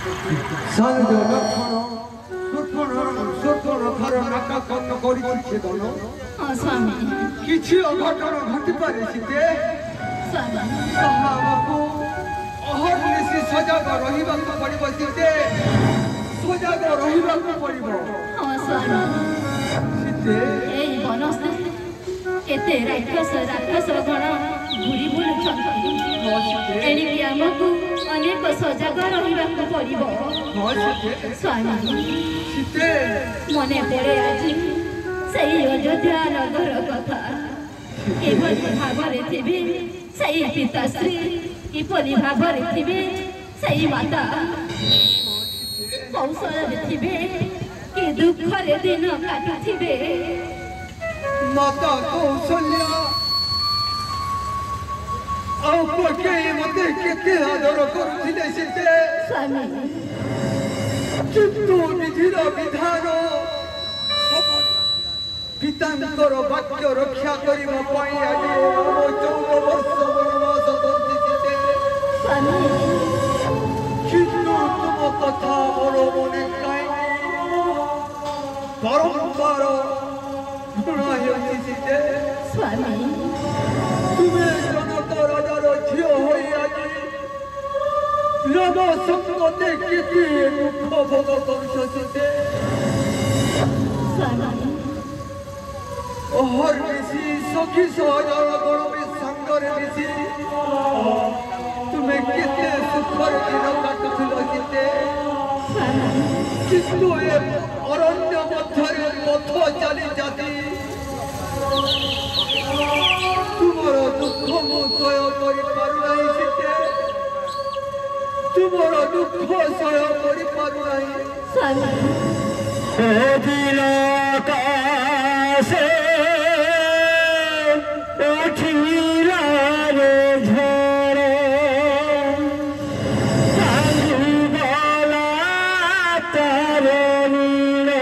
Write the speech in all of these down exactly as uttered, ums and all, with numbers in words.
संजो लक्षण सुर्पण सुर्पण घर नाका कन्न करिछि दन हां स्वामी किछि अघटन घटि पारे सिते स्वामी कहा बाबू अहर निसी सजग रहिबा को पड़िबो सिते सजग रहिबा को पड़िबो हां स्वामी सिते एई बनस्ते केते राक्षस राक्षस गण घुरी बुलुछंती एणिकी आमको अनेक सजग रहिबाक पड़िबो स्वामी सिते मने पड़े आज सही अयोध्या नगर कथा किभली भावरे थिबे सही पिताश्री किभली भावरे थिबे सही माता कौशल थिबे कि दुखरे दिन काटुथिबे माता कौशल्या आपके मते केते आदर करुथिले सिते स्वामी किंतु विधिर विधान पितांकर वाक्य रक्षा करिबा पई आजी चौदह वर्ष वनवास करथिते स्वामी किंतु तुम कथा मोर मने काई बारंबार शुणाय सिते स्वामी तुम्हें जनक राजार झियो होई आजी राम संगते केते दुख भोग करछते स्वामी अहर मिसी सखी सहजन गण में संगरे मिसी तुम्हें केते सुखर दिन काटुथिलो सिते किंतु ए अरण्य मध्यरे पथ चली जाती तुमरो दुख मु सह करि पारु नाही सिते तुमरो दुख सह करि पारु नाही स्वामी ओ दिला कासे उठिला रे झरे सांगी बोला तारे नीले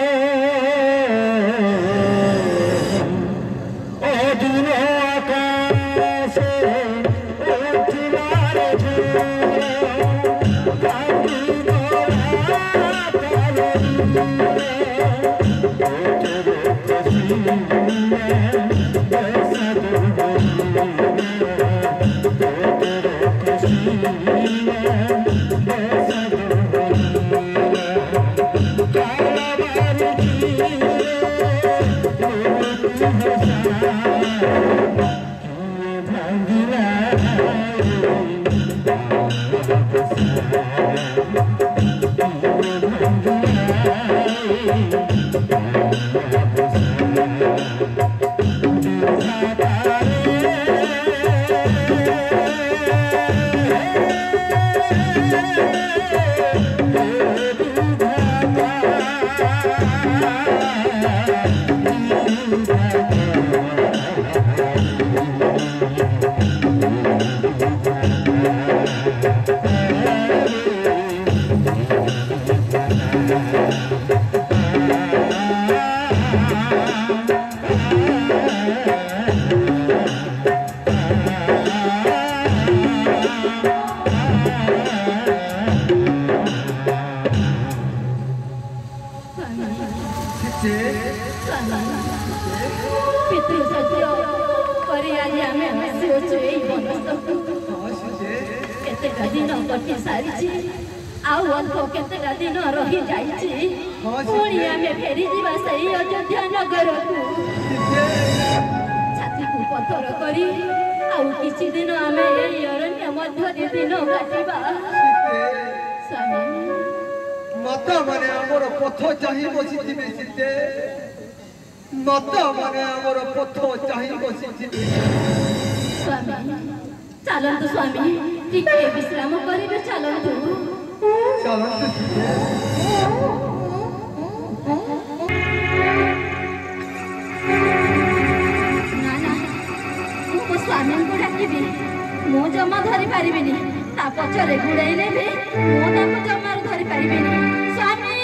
ओ दिला कासे उठिला रे झरे सांगी बोला तारे नीले दिन रही जाइए पुणी आम फेरी जा सही अयोध्या नगर को छाती को पत्थर करी आउ किछि दिन आम अरण्य मध्य दिन काटिबा स्वामी माता माने हमर पथ चाहि बसिथिबे सिते माता माने हमर पथ चाहि बसिथिबे स्वामी चलंतु स्वामी टिके विश्राम करिबे चलंतु चलंतु सिते स्वामी को डाकिबी मु जमा धरी पारिबिनी ता पछरे गुड़ाइले भी मु ताको जमा धरी पारिबिनी स्वामी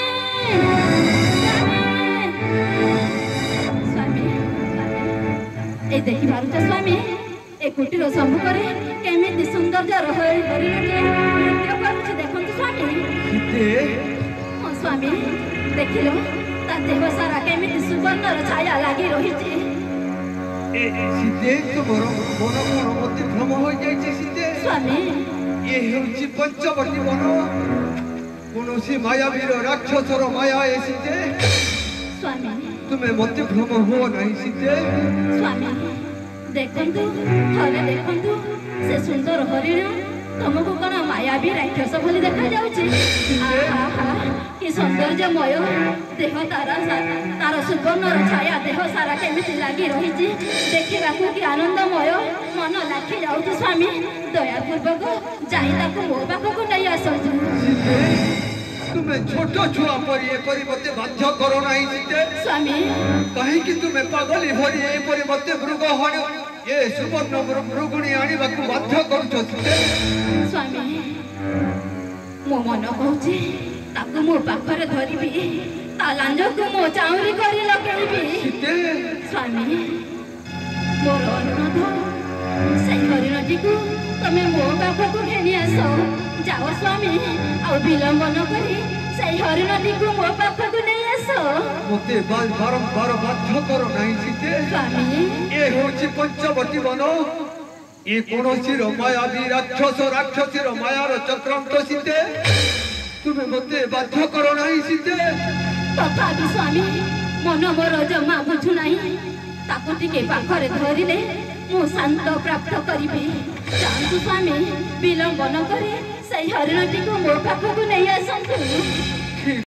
स्वामी ए देखि मारुच स्वामी ए कुटीर सम्मुखरे केमिति सुंदर जर होई गरी के नृत्य करूछि देखंतु स्वामी ସୀତେ ହଁ ସ୍ୱାମୀ ଦେଖିଲ ତା ଦେହ ସାରା କେମିତି ସୁବର୍ଣ୍ଣର ଛାୟା ଲାଗି ରହିଛି। ଏ ସୀତେ ତୁମର ମନ କଣ ମତେ ଭ୍ରମ ହୋଇଯାଇଛି ସୀତେ? ସ୍ୱାମୀ ଇଏ ହେଉଛି ପଞ୍ଚବଟୀ ବନ, କୌଣସି ମାୟାବୀର ରାକ୍ଷସର ମାୟା ଏ ସୀତେ। ସ୍ୱାମୀ ତୁମେ ମତେ ଭ୍ରମ ହୁଅ ନାହିଁ ସୀତେ। ସ୍ୱାମୀ ଦେଖନ୍ତୁ ଥରେ ଦେଖନ୍ତୁ ସେ ସୁନ୍ଦର ହରିଣ ତମକୁ କଣ ମାୟାବୀ ରାକ୍ଷସ ଭଳି ଦେଖାଯାଉଛି? ଆହା କି ସୌନ୍ଦର୍ଯ୍ୟମୟ ଦେହ ତାରା ତାର ସୁବର୍ଣ୍ଣର ଛାୟା ଦେହ ସାରା କେମିତି ଲାଗି ରହିଛି ଦେଖିବାକୁ କି ଆନନ୍ଦମୟ ମନ ଲାଖି ଯାଉଛି। ସ୍ୱାମୀ ଦୟାପୂର୍ବକ ଯାଇ ତାକୁ ମୋ ପାଖକୁ ନେଇ ଆସନ୍ତୁ। ସୀତେ ତୁମେ ଛୋଟ ଛୁଆ ପରି ଏପରି ମତେ ବାଧ୍ୟ କର ନାହିଁ ସୀତେ। ସ୍ୱାମୀ କାହିଁକି ତୁମେ ପାଗଳି ଭରି ଏପରି ମତେ ମୃଗ ହଣ ଏ ସୁବର୍ଣ୍ଣ ମୃଗୁଣୀ ଆଣିବାକୁ ବାଧ୍ୟ କରୁଛ ସୀତେ? ସ୍ୱାମୀ ମୋ ମନ କହୁଛି ତାକୁ ମୋ ପାଖରେ ଧରିବି, ତା ଲାଞ୍ଜକୁ ମୋ ଚାଉଁରୀ କରି ଲଗେଇବି। ସୀତେ ସ୍ୱାମୀ ମୋର ଅନୁରୋଧ ସେଇ ହରିଣଟିକୁ ତମେ ମୋ ପାଖକୁ ଘେନି ଆସ। ଯାଅ ସ୍ୱାମୀ ଆଉ ବିଳମ୍ବ ନ କରି ସେଇ ହରିଣଟିକୁ ମୋ ପାଖକୁ ନେଇ ଆସ। ମତେ ବାରମ୍ବାର ବାଧ୍ୟ କର ନାହିଁ ସୀତେ। ସ୍ୱାମୀ ଏ ହେଉଛି ପଞ୍ଚବଟୀ ବନ, ଏ କୌଣସି ମାୟାବୀ ରାକ୍ଷସ ରାକ୍ଷସୀର ମାୟାର ଚକ୍ରାନ୍ତ ସୀତେ। ତୁମେ ମତେ ବାଧ୍ୟ କର ନାହିଁ ସୀତେ। ତଥାପି ସ୍ୱାମୀ ମନ ମୋର ଜମା ବୁଝୁନାହିଁ, ତାକୁ ଟିକେ ପାଖରେ ଧରିଲେ ମୁଁ ଶାନ୍ତ ପ୍ରାପ୍ତ କରିବି। ଯାଆନ୍ତୁ ସ୍ୱାମୀ ବିଳମ୍ବ ନ କରି ସେଇ ହରିଣଟିକୁ ମୋ ପାଖକୁ ନେଇ ଆସନ୍ତୁ।